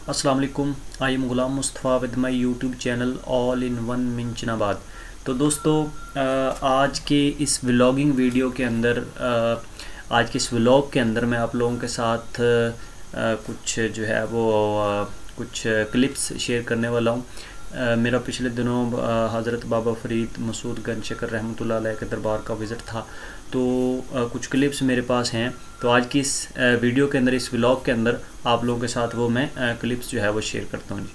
अस्सलाम वालेकुम। I am Ghulam Mustafa with my YouTube channel all in one Minchinabad. तो दोस्तों, आज के इस व्लॉगिंग वीडियो के अंदर आज के इस व्लॉग के अंदर मैं आप लोगों के साथ कुछ जो है वो कुछ क्लिप्स शेयर करने वाला हूँ। मेरा पिछले दिनों हज़रत बाबा फरीद मसूद गंज शकर रहमतुल्लाह अलैह के दरबार का विज़िट था, तो कुछ क्लिप्स मेरे पास हैं। तो आज की इस वीडियो के अंदर, इस व्लॉग के अंदर आप लोगों के साथ वो मैं क्लिप्स जो है वो शेयर करता हूँ जी।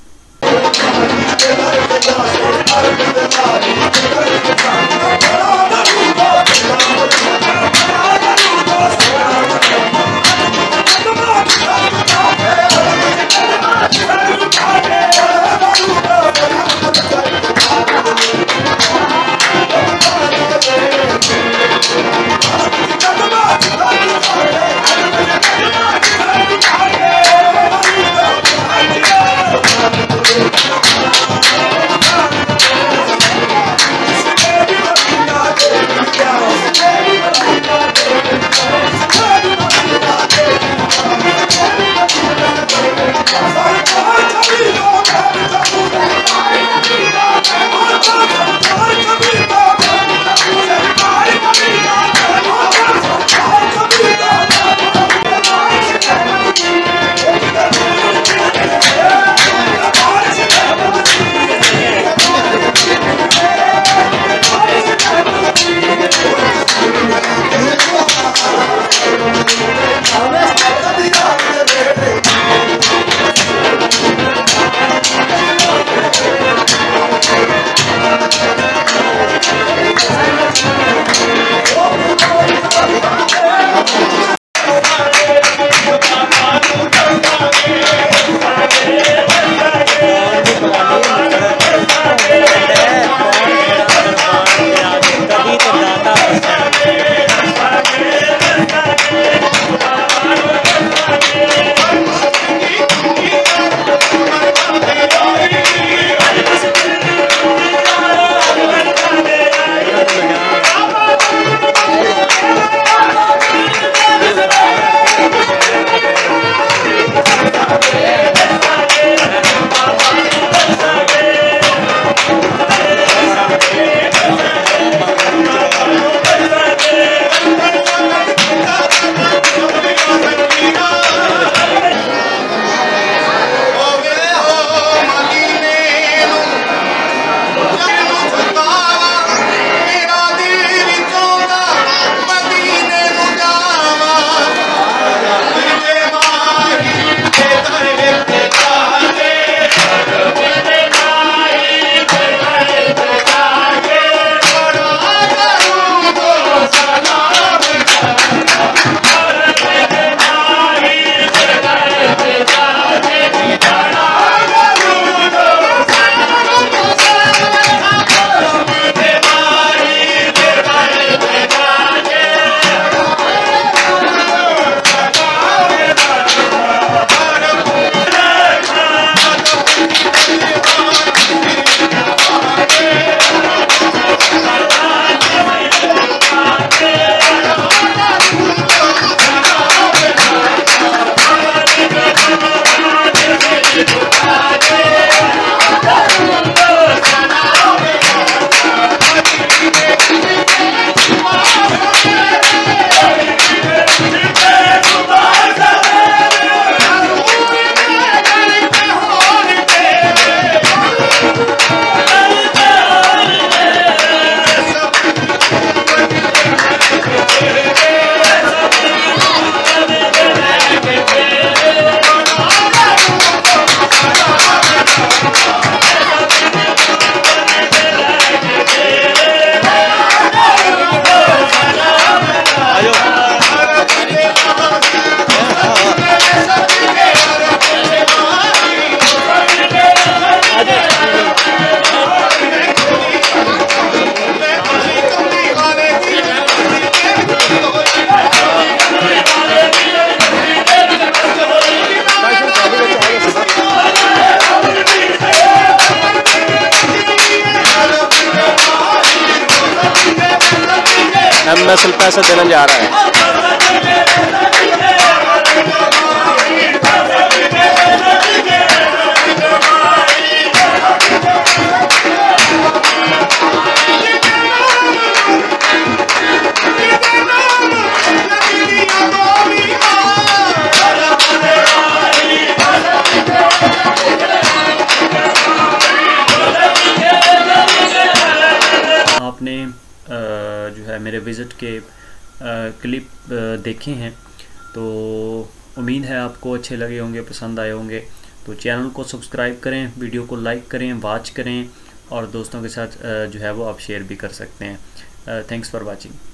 एमएसएल पैसा देने जा रहा है। है मेरे विज़िट के क्लिप देखे हैं, तो उम्मीद है आपको अच्छे लगे होंगे, पसंद आए होंगे। तो चैनल को सब्सक्राइब करें, वीडियो को लाइक करें, वॉच करें और दोस्तों के साथ जो है वो आप शेयर भी कर सकते हैं। Thanks for watching.